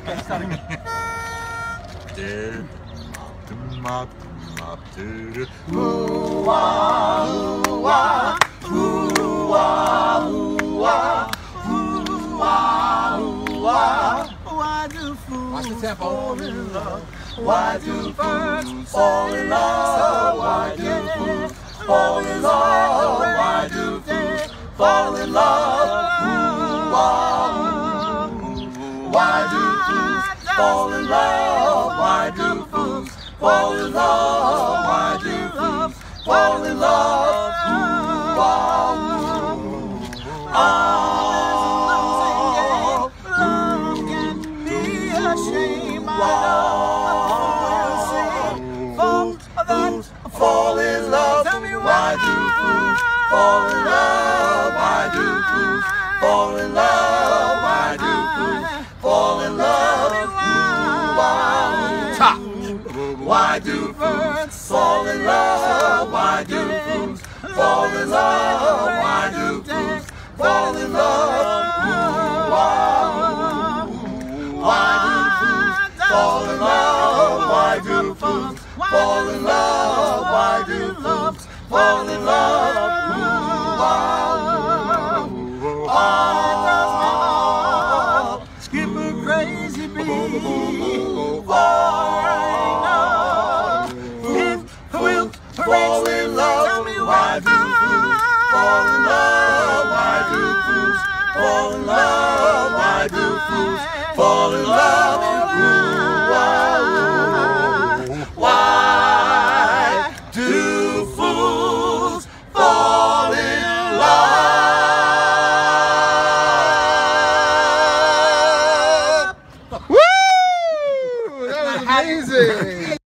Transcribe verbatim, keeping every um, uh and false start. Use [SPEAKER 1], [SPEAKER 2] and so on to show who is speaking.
[SPEAKER 1] Okay, start again.
[SPEAKER 2] Ooh-wah, ooh-wah, ooh-wah, ooh-wah, ooh-wah, ooh-wah. Why do fools fall in love? Why do birds fall in love? Why do fools fall in love? Why do fools fall in love? Ooh-wah, ooh. Why do fools fall in love? Why do fools fall in love? Why do fools fall in love? Ooh-wah, ooh. Oh, love can be a shame. I know fools that fall in love. Tell me why do fools fall in love? Why do fools fall in love? Why do fools fall in love? Ooh-wah, ooh. Why do fools fall in love? Why do fools fall in love? Why do fools fall in love? Ooh-wah, ooh. Why do fools fall in love? Why do fools fall in love? Why do fools fall in love? Ooh-wah, ooh. Oh, skip a crazy beat. For I know if we'll fall in love. Tell me why do fools fall in love? Why do fools fall in love? Why do fools fall in love? Ooh, why do fools fall in love?
[SPEAKER 1] Woo! That was amazing.